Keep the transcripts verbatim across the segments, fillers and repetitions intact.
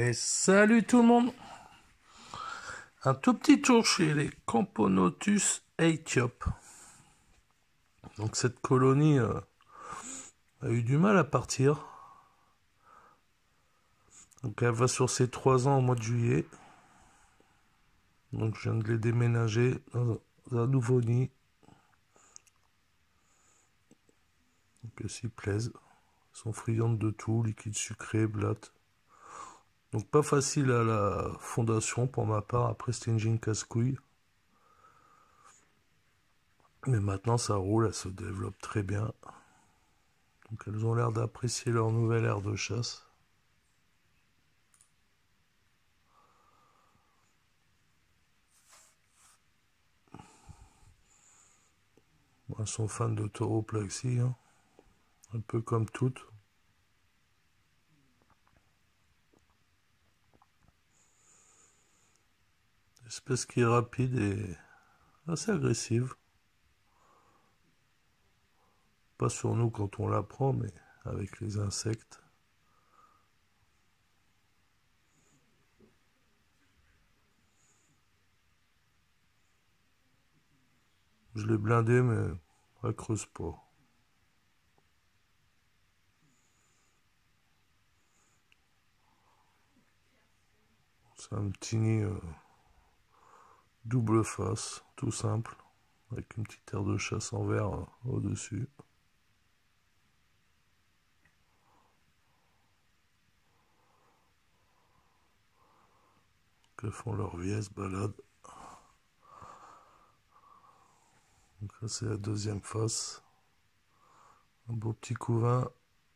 Et salut tout le monde. Un tout petit tour chez les Camponotus aethiopes. Donc cette colonie euh, a eu du mal à partir. Donc elle va sur ses trois ans au mois de juillet. Donc je viens de les déménager dans un nouveau nid. Donc elles s'y plaisent. Elles sont friandes de tout, liquide sucré, blatte. Donc pas facile à la fondation pour ma part, après c'était une gine casse-couille. Mais maintenant ça roule, elles se développent très bien. Donc elles ont l'air d'apprécier leur nouvelle aire de chasse. Elles sont fans de tauroplaxie, hein. Un peu comme toutes. Espèce qui est rapide et assez agressive. Pas sur nous quand on la prend, mais avec les insectes. Je l'ai blindée, mais elle creuse pas. C'est un petit nid euh, double face, tout simple, avec une petite aire de chasse en verre euh, au-dessus. Elles font leur vie, elles se baladent. Donc là c'est la deuxième face. Un beau petit couvain.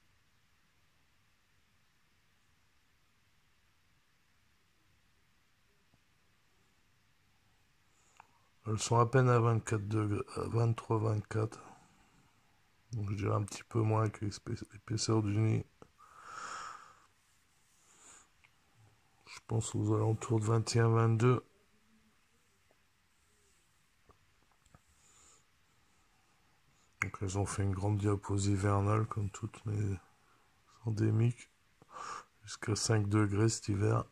Elles sont à peine à vingt-quatre degrés, à vingt-trois vingt-quatre. Donc je dirais un petit peu moins que l'épaisseur du nid. Je pense aux alentours de vingt et un vingt-deux. Donc elles ont fait une grande diapause hivernale comme toutes mes endémiques. Jusqu'à cinq degrés cet hiver.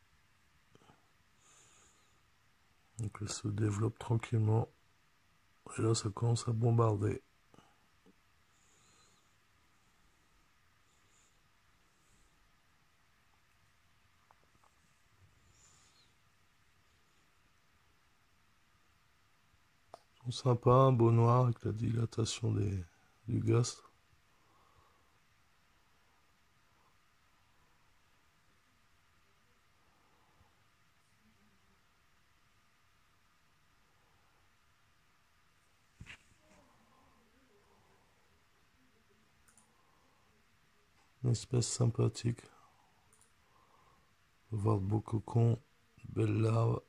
Donc elles se développent tranquillement. Et là ça commence à bombarder. Ils sont sympas, un beau noir avec la dilatation des, du gaz. Une espèce sympathique. On peut voir de beaux cocons, de belles larves.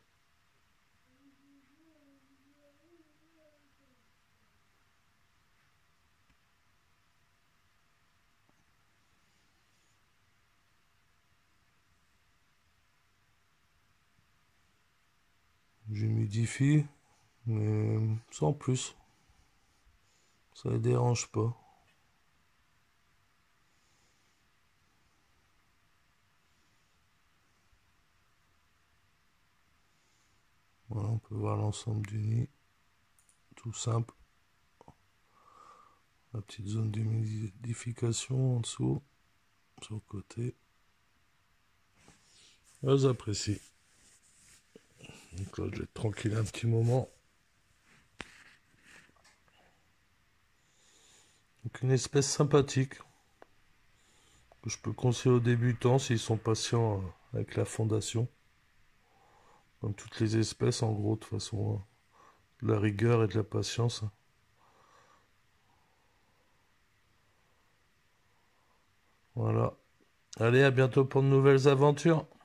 J'humidifie, mais sans plus. Ça les dérange pas. Voilà, on peut voir l'ensemble du nid. Tout simple. La petite zone d'humidification en dessous, sur le côté. Elles apprécient. Donc là, je vais être tranquille un petit moment. Donc une espèce sympathique que je peux conseiller aux débutants s'ils sont patients avec la fondation. Comme toutes les espèces, en gros, de façon, de la rigueur et de la patience. Voilà. Allez, à bientôt pour de nouvelles aventures.